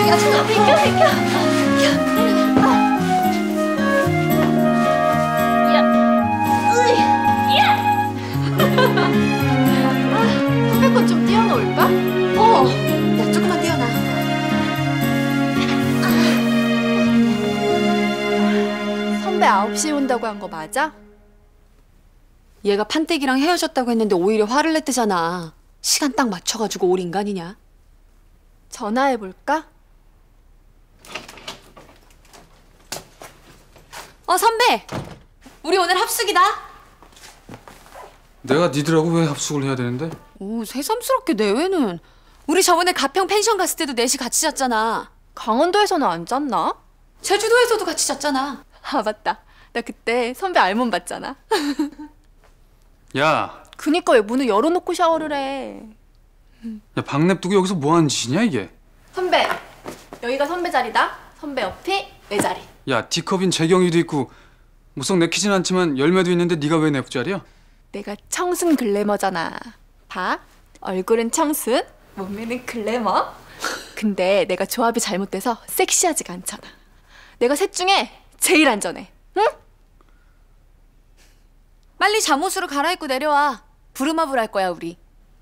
야, 잠깐 비켜. 선배 건 좀 띄워놓을까? 야, 조금만 띄워놔. 선배 9시에 온다고 한 거 맞아? 얘가 판때기랑 헤어졌다고 했는데 오히려 화를 냈대잖아. 시간 딱 맞춰가지고 올 인간이냐? 전화해볼까? 선배! 우리 오늘 합숙이다. 내가 니들하고 왜 합숙을 해야 되는데? 오, 새삼스럽게 내외는. 우리 저번에 가평 펜션 갔을 때도 넷이 같이 잤잖아. 강원도에서는 안 잤나? 제주도에서도 같이 잤잖아. 아, 맞다. 나 그때 선배 알몸 봤잖아. 야, 그니까 왜 문을 열어놓고 샤워를 해? 야, 방 냅두고 여기서 뭐 하는 짓이냐 이게? 선배, 여기가 선배 자리다. 선배 옆이 내 자리. 야, D컵인 재경이도 있고 무성 내키진 않지만 열매도 있는데 네가 왜 내 자리야? 내가 청순 글래머잖아. 봐, 얼굴은 청순, 몸매는 글래머. 근데 내가 조합이 잘못돼서 섹시하지가 않잖아. 내가 셋 중에 제일 안전해. 응? 빨리 잠옷으로 갈아입고 내려와. 부르마블 할 거야, 우리.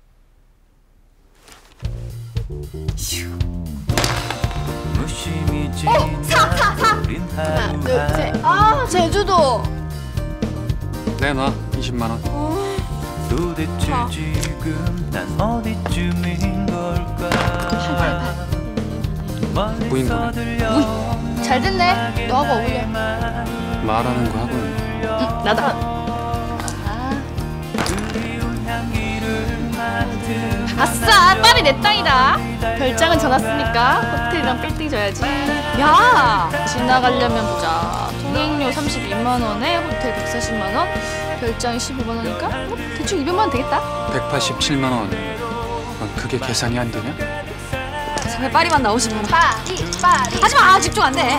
사! 하나, 둘, 셋. 아, 제주도. 내놔 20만 원. 도대체 지금 난 어디쯤인 걸까? 부인 거네. 잘 됐네. 너하고 어울려. 말하는 거 하고는. 나다. 아싸! 파리 내 땅이다. 별장은 져놨으니까 호텔이랑 빌딩 줘야지. 야! 지나가려면 보자. 통행료 32만 원에 호텔 140만 원, 별장 15만 원이니까 뭐 대충 200만 원 되겠다. 187만 원. 넌 그게 계산이 안 되냐? 제발 파리만 나오지 마라. 파리. 하지마! 집중 안 돼.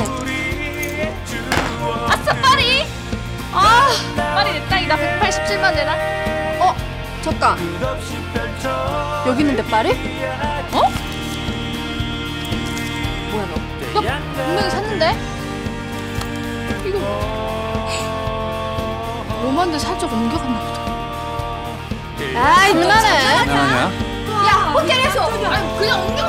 아싸 파리! 아, 파리 내 땅이다. 187만 내놔. 잠깐. 여기 있는데 파리? 뭐야 너? 나 분명히 샀는데? 이거 로만데 살짝 옮겨갔나 보다. 아이 누나는. 장난하냐? 야 호텔에서 아니 그냥 옮겨.